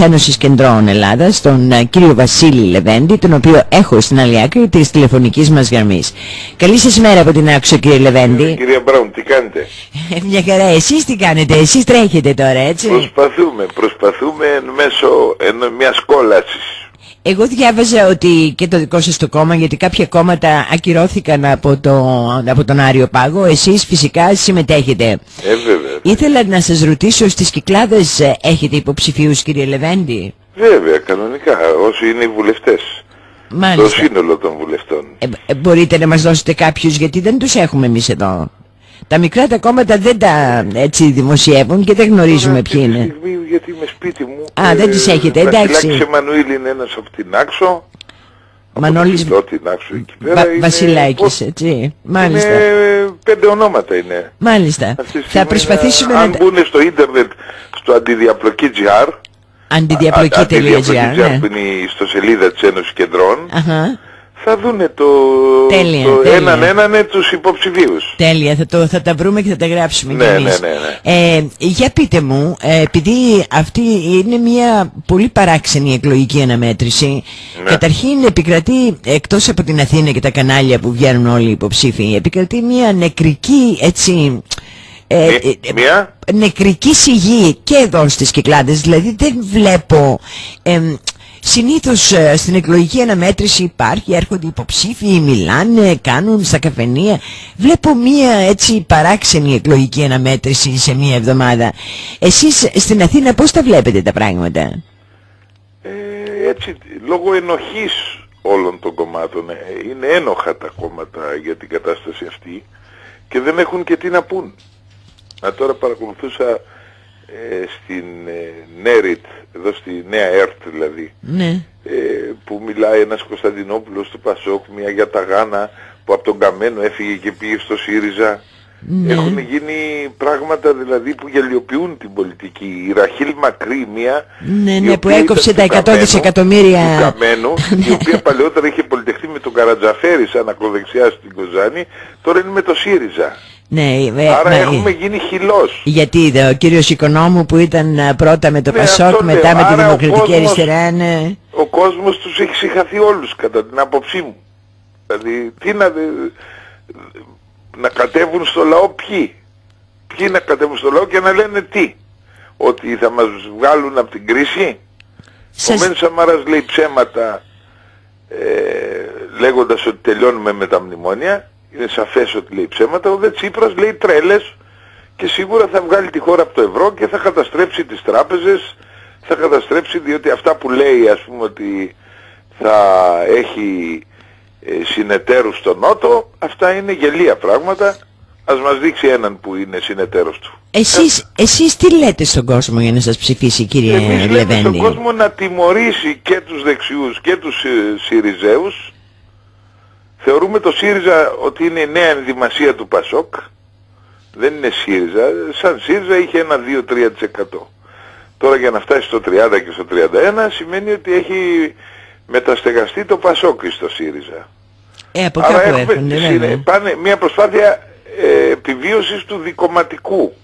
Ένωσης Κεντρών Ελλάδας, τον κύριο Βασίλη Λεβέντη, τον οποίο έχω στην άλλη άκρη της τηλεφωνικής μας γραμμής. Καλή σας μέρα από την άκουσα, κύριε Λεβέντη. Κυρία Μπράουν, τι κάνετε? Μια χαρά. Εσείς τι κάνετε? Εσείς τρέχετε τώρα, έτσι? Προσπαθούμε μέσω μιας κόλασης. Εγώ διάβαζα ότι και το δικό σας το κόμμα, γιατί κάποια κόμματα ακυρώθηκαν από τον Άριο Πάγο, εσείς φυσικά συμμετέχετε. Βέβαια. Ήθελα να σας ρωτήσω, στις Κυκλάδες έχετε υποψηφίους, κύριε Λεβέντη? Βέβαια, κανονικά, όσοι είναι οι βουλευτές. Μάλιστα. Το σύνολο των βουλευτών. Μπορείτε να μας δώσετε κάποιους, γιατί δεν τους έχουμε εμείς εδώ. Τα μικρά τα κόμματα δεν τα έτσι δημοσιεύουν και δεν γνωρίζουμε ποιοι είναι. Στιγμή, γιατί είμαι σπίτι μου. Δεν τις έχετε, εντάξει. Βασιλάκης Εμμανουήλ είναι ένας από την Άξο. Μανώλης Από την Άξο εκεί πέρα. Βασιλάκης, έτσι. Μάλιστα. Είναι 5 ονόματα είναι. Μάλιστα. Θα προσπαθήσουμε αν μπουν στο ίντερνετ, στο αντιδιαπλοκή.gr, αντιδιαπλοκή.gr, που είναι η ιστοσελίδα της Ένωσης Κεντρών, θα δούνε έναν τους υποψηφίους. Τέλεια, θα τα βρούμε και θα τα γράψουμε κι εμείς. Ναι. Για πείτε μου, επειδή αυτή είναι μια πολύ παράξενη εκλογική αναμέτρηση, καταρχήν επικρατεί, εκτός από την Αθήνα και τα κανάλια που βγαίνουν όλοι οι υποψήφοι, επικρατεί μια νεκρική, έτσι, νεκρική σιγή και εδώ στις Κυκλάδες. Δηλαδή δεν βλέπω... Συνήθως στην εκλογική αναμέτρηση υπάρχει, έρχονται υποψήφοι, μιλάνε, κάνουν στα καφενεία. Βλέπω μία έτσι παράξενη εκλογική αναμέτρηση σε μία εβδομάδα. Εσείς στην Αθήνα πώς τα βλέπετε τα πράγματα? Έτσι, λόγω ενοχής όλων των κομμάτων. Είναι ένοχα τα κόμματα για την κατάσταση αυτή και δεν έχουν και τι να πούν. Τώρα παρακολουθούσα στην Νέριτ, εδώ στη Νέα ΕΡΤ δηλαδή, που μιλάει ένας Κωνσταντινόπουλος του Πασόκ, μια για τα Γάνα που από τον Καμένο έφυγε και πήγε στο ΣΥΡΙΖΑ. Έχουν γίνει πράγματα δηλαδή που γελιοποιούν την πολιτική. Η Ραχίλ Μακρύ, μια που έκοψε τα 100 δισεκατομμύρια του Καμένου, η οποία παλαιότερα είχε πολυτεχθεί με τον Καρατζαφέρη σαν ακροδεξιά στην Κοζάνη, τώρα είναι με το ΣΥΡΙΖΑ. Άρα έχουμε γίνει χυλός. Γιατί ο κύριος Οικονόμου που ήταν πρώτα με το Πασόκ, μετά με τη Δημοκρατική Αριστερά, ο κόσμος τους έχει συγχαθεί όλους κατά την άποψή μου. Δηλαδή τι να κατέβουν στο λαό, ποιοι να κατέβουν στο λαό και να λένε τι? Ότι θα μας βγάλουν από την κρίση? Ο Μεν Σαμάρας λέει ψέματα λέγοντας ότι τελειώνουμε με τα μνημόνια. Είναι σαφές ότι λέει ψέματα. Ο Δε Τσίπρας λέει τρέλες και σίγουρα θα βγάλει τη χώρα από το ευρώ και θα καταστρέψει τις τράπεζες, θα καταστρέψει, διότι αυτά που λέει, ας πούμε, ότι θα έχει συνεταίρους στο Νότο, αυτά είναι γελία πράγματα. Ας μας δείξει έναν που είναι συνεταίρος του. Εσείς τι λέτε στον κόσμο για να σας ψηφίσει, κύριε Λεβέντη? Εμείς λέμε στον κόσμο να τιμωρήσει και τους δεξιούς και τους ΣΥΡΙΖΕΟΥς. Θεωρούμε το ΣΥΡΙΖΑ ότι είναι η νέα ενδυμασία του ΠΑΣΟΚ. Δεν είναι ΣΥΡΙΖΑ. Σαν ΣΥΡΙΖΑ είχε ένα 2-3%. Τώρα για να φτάσει στο 30 και στο 31 σημαίνει ότι έχει μεταστεγαστεί το ΠΑΣΟΚ στο ΣΥΡΙΖΑ. Από άρα έχουμε πάνε μια προσπάθεια επιβίωσης του δικομματικού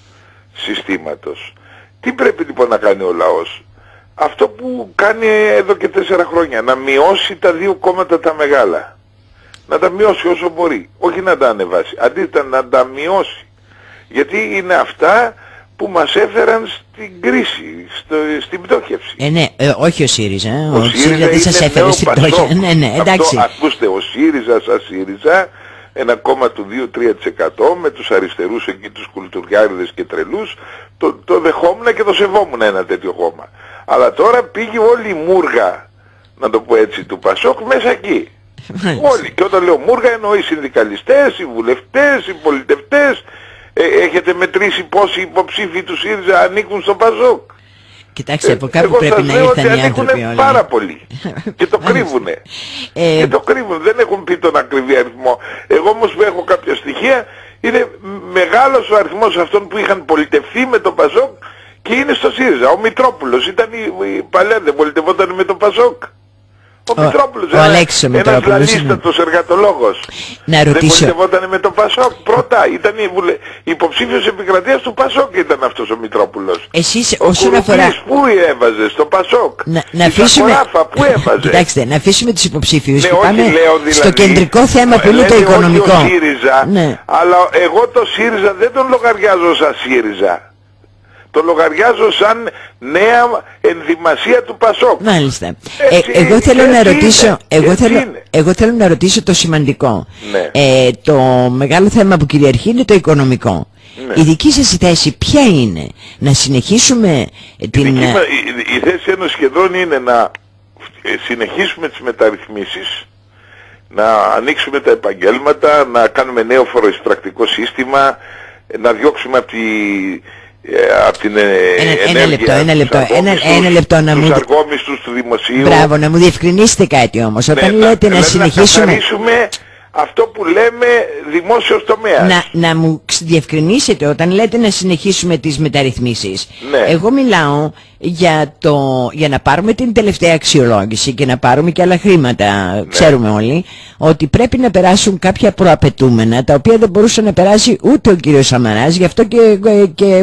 συστήματος. Τι πρέπει λοιπόν να κάνει ο λαός? Αυτό που κάνει εδώ και 4 χρόνια. Να μειώσει τα δύο κόμματα τα μεγάλα. Να τα μειώσει όσο μπορεί. Όχι να τα ανεβάσει. Αντίθετα να τα μειώσει. Γιατί είναι αυτά που μας έφεραν στην κρίση, στην πτώχευση. Όχι ο ΣΥΡΙΖΑ. Ο ΣΥΡΙΖΑ δεν σας έφερε στην πτώχευση. Εντάξει. Ακούστε, ο ΣΥΡΙΖΑ σαν ΣΥΡΙΖΑ, ένα κόμμα του 2-3% με τους αριστερούς εκεί, τους κουλτουριάριδες και τρελούς, το δεχόμουν και το σεβόμουν ένα τέτοιο κόμμα. Αλλά τώρα πήγε όλη η μούργα, να το πω έτσι, του ΠΑΣΟΚ μέσα εκεί. Όλοι. Και όταν λέω μούργα εννοώ οι συνδικαλιστές, οι βουλευτές, οι πολιτευτές. Έχετε μετρήσει πόσοι υποψήφοι του ΣΥΡΙΖΑ ανήκουν στο ΠΑΣΟΚ? Κοιτάξτε, από κάπου πρέπει να ήρθαν οι άνθρωποι όλοι. Πάρα πολύ. Και το κρύβουνε. Και το κρύβουν. Δεν έχουν πει τον ακριβή αριθμό. Εγώ όμως που έχω κάποια στοιχεία, είναι μεγάλος ο αριθμός αυτών που είχαν πολιτευθεί με το ΠΑΣΟΚ και είναι στο ΣΥΡΙΖΑ. Ο Μητρόπουλος ήταν παλιά, δεν πολιτευόταν με το ΠΑΣΟΚ. Ο Μητρόπουλος, ένας λαλίστατος εργατολόγος. Να ρωτήσω. Δεν πολιτευόταν με το Πασόκ πρώτα. Ήταν υποψήφιος επικρατείας του Πασόκ ήταν αυτός ο Μητρόπουλος. Εσείς ο όσον αφορά... πού έβαζε, στο Πασόκ. Να αφήσουμε... Σακοράφα, πού έβαζε. Κοιτάξτε, να αφήσουμε τους υποψήφιους και όχι, πάμε δηλαδή, στο κεντρικό θέμα που είναι το οικονομικό. Όχι ο ΣΥΡΙΖΑ, αλλά εγώ το ΣΥΡΙΖΑ δεν τον λογαριάζω σαν ΣΥΡΙΖΑ. Το λογαριάζω σαν νέα ενδυμασία του Πασόκ. Μάλιστα. Εγώ θέλω να ρωτήσω το σημαντικό. Ναι. Το μεγάλο θέμα που κυριαρχεί είναι το οικονομικό. Ναι. Η δική σας θέση ποια είναι? Να συνεχίσουμε την... Η θέση Ένωσης Κεντρών είναι να συνεχίσουμε τις μεταρρυθμίσεις, να ανοίξουμε τα επαγγέλματα, να κάνουμε νέο φοροεισπρακτικό σύστημα, να διώξουμε από την ένα λεπτό να τους αργόμισθους του δημοσίου. Μπράβο, να μου διευκρινίσετε κάτι όμως. Όταν λέτε να συνεχίσουμε... Να καθαρίσουμε αυτό που λέμε δημόσιος τομέας. Να μου διευκρινίσετε όταν λέτε να συνεχίσουμε τις μεταρρυθμίσεις. Ναι. Εγώ μιλάω για να πάρουμε την τελευταία αξιολόγηση και να πάρουμε και άλλα χρήματα. Ναι. Ξέρουμε όλοι ότι πρέπει να περάσουν κάποια προαπαιτούμενα τα οποία δεν μπορούσε να περάσει ούτε ο κύριος Σαμαράς, γι' αυτό και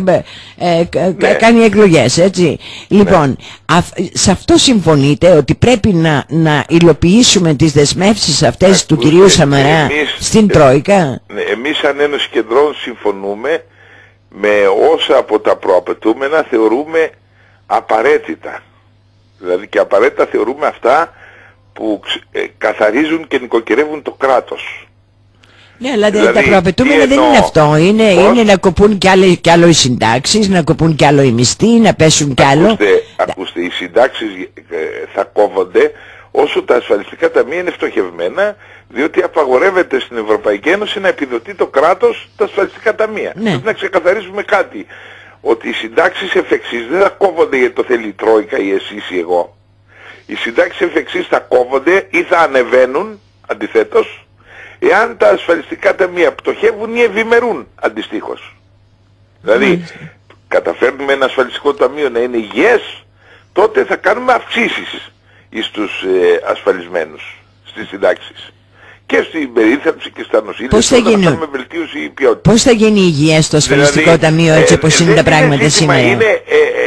κάνει εκλογές, έτσι. Ναι. Λοιπόν, σε αυτό συμφωνείτε ότι πρέπει να υλοποιήσουμε τις δεσμεύσεις αυτές του κυρίου Σαμαρά στην Τρόικα? Εμείς σαν Ένωση Κεντρών συμφωνούμε με όσα από τα προαπαιτούμενα θεωρούμε απαραίτητα. Δηλαδή και απαραίτητα θεωρούμε αυτά που καθαρίζουν και νοικοκυρεύουν το κράτος. Ναι, αλλά δηλαδή, τα προαπαιτούμενα δεν είναι αυτό. Είναι να κοπούν κι άλλο οι συντάξεις, να κοπούν κι άλλο οι μισθοί, να πέσουν κι άλλο. Ακούστε, οι συντάξεις θα κόβονται όσο τα ασφαλιστικά ταμεία είναι φτωχευμένα, διότι απαγορεύεται στην Ευρωπαϊκή Ένωση να επιδοτεί το κράτος τα ασφαλιστικά ταμεία. Ναι. Πρέπει να ξεκαθαρίσουμε κάτι, ότι οι συντάξεις εφ' εξής δεν θα κόβονται γιατί το θέλει η Τρόικα ή εσείς ή εγώ. Οι συντάξεις εφ' εξής θα κόβονται ή θα ανεβαίνουν, αντιθέτως, εάν τα ασφαλιστικά ταμεία πτωχεύουν ή ευημερούν αντιστοίχως. Δηλαδή, καταφέρνουμε ένα ασφαλιστικό ταμείο να είναι υγιές, τότε θα κάνουμε αυξήσεις στους ασφαλισμένους, στις συντάξεις. Και στην περίθαλψη και στα νοσήλια. Πώς θα γίνει, βελτίωση ποιότητας. Πώς θα γίνει υγιές στο ασφαλιστικό ταμείο έτσι όπως είναι τα πράγματα σήμερα? Είναι,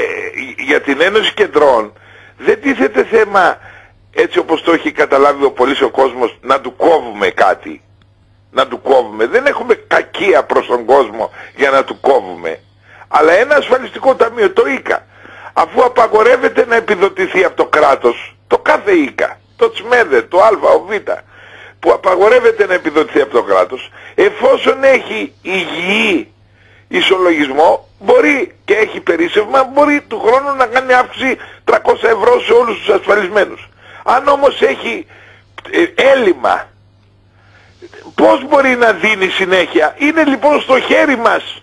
για την Ένωση Κεντρών δεν τίθεται θέμα, έτσι όπως το έχει καταλάβει ο πολύς ο κόσμος, να του κόβουμε κάτι. Να του κόβουμε. Δεν έχουμε κακία προς τον κόσμο για να του κόβουμε. Αλλά ένα ασφαλιστικό ταμείο, το ΙΚΑ, αφού απαγορεύεται να επιδοτηθεί από το κράτος, το κάθε ΙΚΑ, το ΤΣΜΕΔΕ, το Α, ο Β, που απαγορεύεται να επιδοτηθεί από το κράτος, εφόσον έχει υγιή ισολογισμό, μπορεί και έχει περίσσευμα, μπορεί του χρόνου να κάνει αύξηση 300 ευρώ σε όλους τους ασφαλισμένους. Αν όμως έχει έλλειμμα, πώς μπορεί να δίνει συνέχεια? Είναι λοιπόν στο χέρι μας,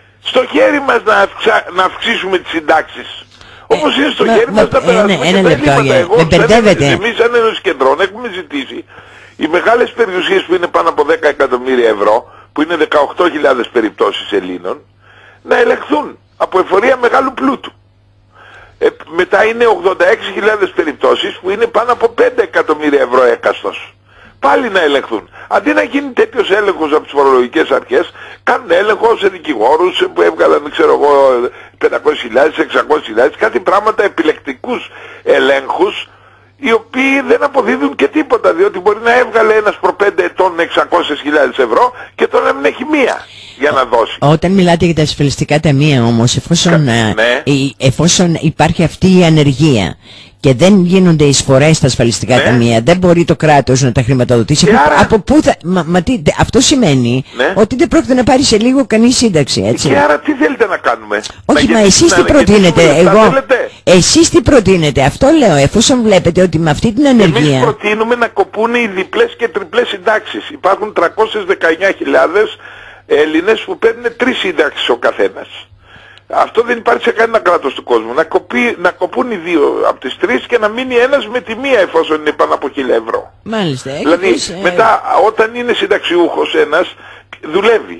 να αυξήσουμε τις συντάξεις. Όπως είναι στο χέρι μας να περάσουμε και τα έλλειμματα. Εμείς σαν Ένωση Κεντρών έχουμε ζητήσει οι μεγάλες περιουσίες που είναι πάνω από 10 εκατομμύρια ευρώ, που είναι 18.000 περιπτώσεις Ελλήνων, να ελεγχθούν από εφορία μεγάλου πλούτου. Μετά είναι 86.000 περιπτώσεις που είναι πάνω από 5 εκατομμύρια ευρώ έκαστος. Πάλι να ελεγχθούν. Αντί να γίνει τέτοιος έλεγχος από τις φορολογικές αρχές, κάνουν έλεγχο σε δικηγόρους που έβγαλαν, ξέρω εγώ, 500.000, 600.000, κάτι πράγματα, επιλεκτικούς ελέγχους, οι οποίοι δεν αποδίδουν και τίποτα, διότι μπορεί να έβγαλε ένας προ 5 ετών 600.000 ευρώ και τώρα να μην έχει μία για να δώσει. Όταν μιλάτε για τα ασφαλιστικά ταμεία όμως, εφόσον υπάρχει αυτή η ανεργία και δεν γίνονται εισφορές στα ασφαλιστικά ταμεία, δεν μπορεί το κράτος να τα χρηματοδοτήσει. Από πού θα... αυτό σημαίνει ότι δεν πρόκειται να πάρει σε λίγο κανείς σύνταξη, έτσι. Και άρα τι θέλετε να κάνουμε? Όχι, μα εσείς τι προτείνετε? Εσείς τι προτείνετε? Αυτό λέω, εφόσον βλέπετε ότι με αυτή την ανεργία... Εμείς προτείνουμε να κοπούν οι διπλές και τριπλές συντάξεις. Υπάρχουν 319.000 Έλληνες που παίρνουν 3 σύνταξεις ο καθένας. Αυτό δεν υπάρχει σε κανένα κράτος του κόσμου. Να κοπούν οι δύο από τις 3 και να μείνει ένας με τη μία εφόσον είναι πάνω από 1.000 ευρώ. Μάλιστα. Δηλαδή μετά όταν είναι συνταξιούχος ένας δουλεύει.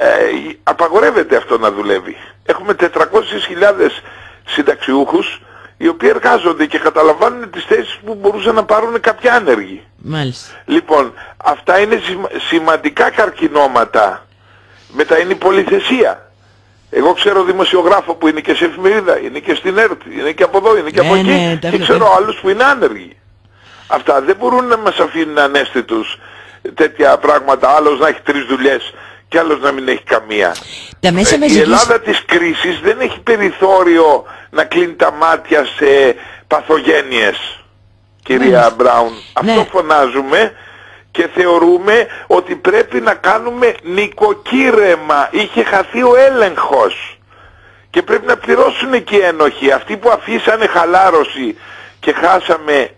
Απαγορεύεται αυτό να δουλεύει. Έχουμε 400.000 συνταξιούχους οι οποίοι εργάζονται και καταλαμβάνουν τις θέσεις που μπορούσαν να πάρουν κάποιοι άνεργοι. Μάλιστα. Λοιπόν, αυτά είναι σημαντικά καρκινώματα. Μετά είναι η πολυθεσία. Εγώ ξέρω δημοσιογράφο που είναι και σε εφημερίδα, είναι και στην ΕΡΤ, είναι και από εδώ, είναι και από εκεί, και ξέρω άλλους που είναι άνεργοι. Αυτά δεν μπορούν να μας αφήνουν ανέστητους τέτοια πράγματα, άλλος να έχει 3 δουλειές και άλλος να μην έχει καμία. Η Ελλάδα της κρίσης δεν έχει περιθώριο να κλείνει τα μάτια σε παθογένειες, κυρία Μπράουν. Αυτό φωνάζουμε και θεωρούμε ότι πρέπει να κάνουμε νοικοκύρεμα. Είχε χαθεί ο έλεγχος και πρέπει να πληρώσουν εκεί οι ένοχοι. Αυτοί που αφήσανε χαλάρωση και χάσαμε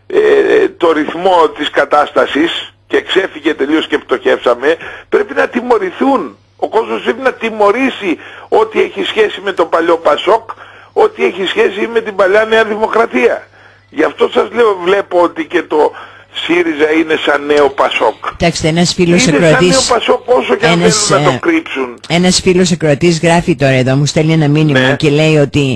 το ρυθμό της κατάστασης και ξέφυγε τελείως και πτωχεύσαμε, πρέπει να τιμωρηθούν. Ο κόσμος πρέπει να τιμωρήσει ό,τι έχει σχέση με το παλιό Πασόκ, ό,τι έχει σχέση με την παλιά Νέα Δημοκρατία. Γι' αυτό σας λέω, βλέπω ότι και το ΣΥΡΙΖΑ είναι σαν νέο Πασόκ. Κοιτάξτε, ένας φίλος είναι ακροατής, σαν νέο Πασόκ όσο και αν θέλουν να το κρύψουν. Ένας φίλος ακροατής γράφει τώρα εδώ, μου στέλνει ένα μήνυμα και λέει ότι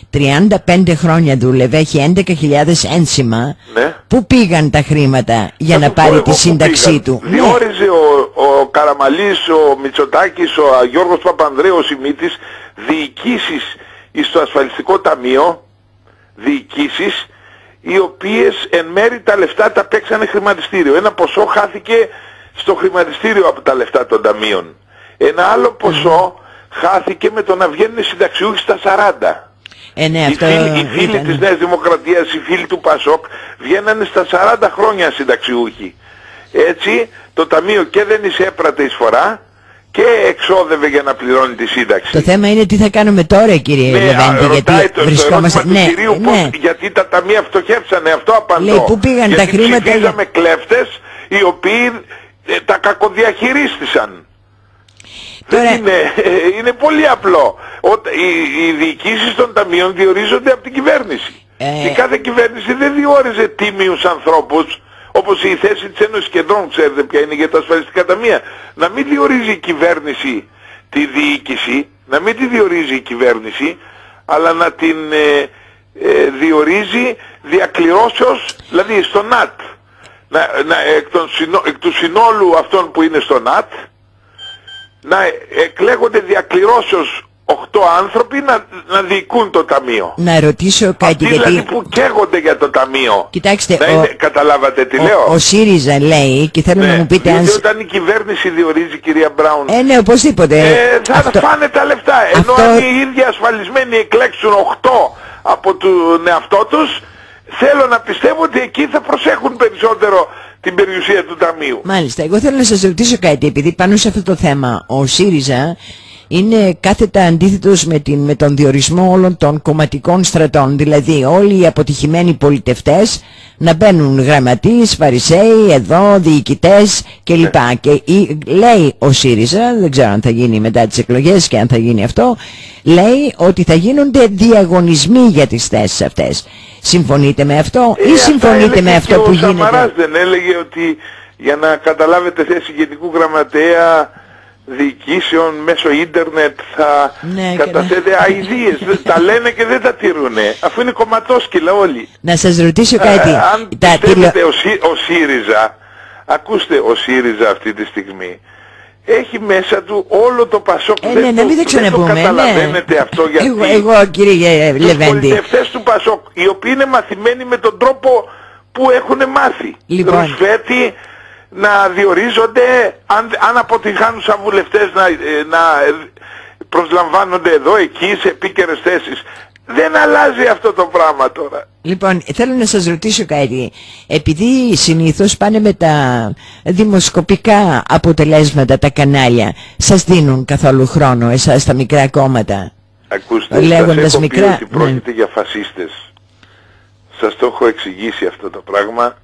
35 χρόνια δούλευε, έχει 11.000 ένσημα. Πού πήγαν τα χρήματα για να πάρει τη σύνταξή του? Διόριζε ο Καραμαλής, ο Μητσοτάκης, ο Γιώργος Παπανδρέου, ο Σιμίτης διοικήσεις στο ασφαλιστικό ταμείο, διοικήσεις οι οποίες εν μέρει τα λεφτά τα παίξανε χρηματιστήριο. Ένα ποσό χάθηκε στο χρηματιστήριο από τα λεφτά των ταμείων. Ένα άλλο ποσό χάθηκε με το να βγαίνουν συνταξιούχοι στα 40. Οι φίλοι της Νέας Δημοκρατίας, οι φίλοι του Πασόκ βγαίνανε στα 40 χρόνια συνταξιούχοι. Έτσι το ταμείο και δεν εισέπρατε εισφορά και εξόδευε για να πληρώνει τη σύνταξη. Το θέμα είναι τι θα κάνουμε τώρα, κύριε Λεβέντη, γιατί βρισκόμαστε... γιατί τα ταμεία φτωχεύσανε, αυτό απαντώ. Λέει, πού πήγαν τα χρήματα? Γιατί ψηφίζαμε κλέφτες οι οποίοι τα κακοδιαχειρίστησαν. Τώρα... είναι πολύ απλό. Οι διοικήσεις των ταμείων διορίζονται από την κυβέρνηση. Η κάθε κυβέρνηση δεν διόριζε τίμιους ανθρώπους, όπως η θέση της Ένωσης Κεντρών, ξέρετε ποια είναι για τα ασφαλιστικά ταμεία. Να μην διορίζει η κυβέρνηση τη διοίκηση, να μην τη διορίζει η κυβέρνηση, αλλά να την διορίζει διακληρώσεως, δηλαδή στο ΝΑΤ. Εκ του συνόλου αυτών που είναι στο ΝΑΤ, να εκλέγονται διακληρώσεως 8 άνθρωποι να διοικούν το ταμείο. Να ρωτήσω κάτι, αυτοί γιατί... δηλαδή που καίγονται για το ταμείο. Κοιτάξτε, καταλάβατε τι λέω? Ο ΣΥΡΙΖΑ λέει, και θέλω να μου πείτε αν... όταν η κυβέρνηση διορίζει, κυρία Μπράουν, ναι, οπωσδήποτε. Θα φάνε τα λεφτά. Ενώ αν οι ίδιοι ασφαλισμένοι εκλέξουν 8 από τον εαυτό τους, θέλω να πιστεύω ότι εκεί θα προσέχουν περισσότερο την περιουσία του ταμείου. Μάλιστα, εγώ θέλω να σας ρωτήσω κάτι, επειδή πάνω σε αυτό το θέμα ο ΣΥΡΙΖΑ είναι κάθετα αντίθετος με τον διορισμό όλων των κομματικών στρατών. Δηλαδή όλοι οι αποτυχημένοι πολιτευτές να μπαίνουν γραμματείς, φαρισαίοι, εδώ, διοικητές κλπ. Και λέει ο ΣΥΡΙΖΑ, δεν ξέρω αν θα γίνει μετά τις εκλογές και αν θα γίνει αυτό, λέει ότι θα γίνονται διαγωνισμοί για τις θέσεις αυτές. Συμφωνείτε με αυτό ή συμφωνείτε με αυτό που γίνεται? Ο Σαμαράς δεν έλεγε ότι για να καταλάβετε θέση γενικού γραμματέα διοικήσεων μέσω ίντερνετ θα καταθέτει αηδίες? Τα λένε και δεν τα τηρούνε, αφού είναι κομματόσκυλα όλοι. Να σας ρωτήσω κάτι. Αν πιστεύετε ο ΣΥΡΙΖΑ, ακούστε, ο ΣΥΡΙΖΑ αυτή τη στιγμή έχει μέσα του όλο το Πασόκ. Δεν το καταλαβαίνετε αυτό? Γιατί εγώ, κύριε Λεβέντη, τους πολιτευτές του Πασόκ, οι οποίοι είναι μαθημένοι με τον τρόπο που έχουν μάθει, Ρουσφέτη, να διορίζονται, αν αποτυγχάνουν σαν βουλευτές να προσλαμβάνονται εδώ, εκεί, σε επίκαιρες θέσεις. Δεν αλλάζει αυτό το πράγμα τώρα. Λοιπόν, θέλω να σας ρωτήσω κάτι. Επειδή συνήθως πάνε με τα δημοσκοπικά αποτελέσματα τα κανάλια, σας δίνουν καθόλου χρόνο εσάς τα μικρά κόμματα? Ακούστε, σας έχω πει ότι πρόκειται για φασίστες. Σας το έχω εξηγήσει αυτό το πράγμα.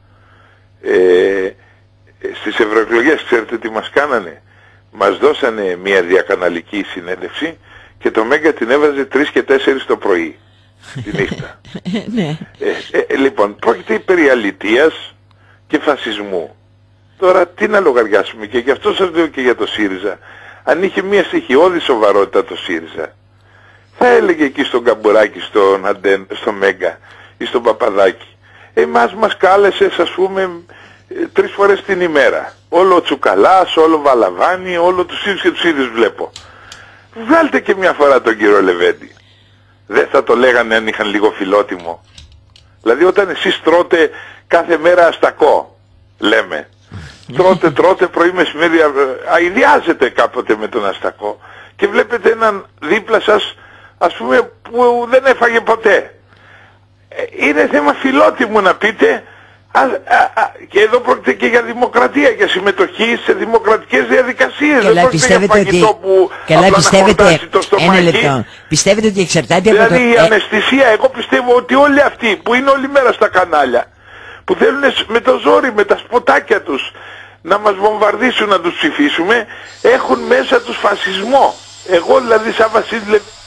Στις ευρωεκλογές ξέρετε τι μας κάνανε? Μας δώσανε μια διακαναλική συνέντευξη και το Μέγκα την έβαζε 3 και 4 το πρωί τη νύχτα. Λοιπόν, πρόκειται περί αλητείας και φασισμού. Τώρα τι να λογαριάσουμε? Και γι' αυτό σας λέω και για το ΣΥΡΙΖΑ, αν είχε μια στοιχειώδη σοβαρότητα το ΣΥΡΙΖΑ, θα έλεγε εκεί στον Καμπουράκη, στον Αντέν, στο Μέγκα ή στον Παπαδάκη. Εμάς μας κάλεσες, ας πούμε, 3 φορές την ημέρα. Όλο ο Τσουκαλάς, όλο ο Βαλαβάνη, όλο τους ίδιους και τους ίδιους βλέπω. Βγάλτε και μια φορά τον κύριο Λεβέντη. Δεν θα το λέγανε αν είχαν λίγο φιλότιμο? Δηλαδή όταν εσείς τρώτε κάθε μέρα αστακό, λέμε, τρώτε πρωί μεσημέρι, αηδιάζετε κάποτε με τον αστακό και βλέπετε έναν δίπλα σας, ας πούμε, που δεν έφαγε ποτέ. Είναι θέμα φιλότιμου να πείτε, και εδώ πρόκειται και για δημοκρατία, για συμμετοχή σε δημοκρατικές διαδικασίες. Καλά, πιστεύετε ότι... Καλά, πιστεύετε... Ένα λεπτό. Πιστεύετε ότι εξαρτάται από το... Δηλαδή η αναισθησία, εγώ πιστεύω ότι όλοι αυτοί που είναι όλη μέρα στα κανάλια, που θέλουν με το ζόρι, με τα σποτάκια τους, να μας βομβαρδίσουν, να τους ψηφίσουμε, έχουν μέσα τους φασισμό. Εγώ δηλαδή σαν Βασίλη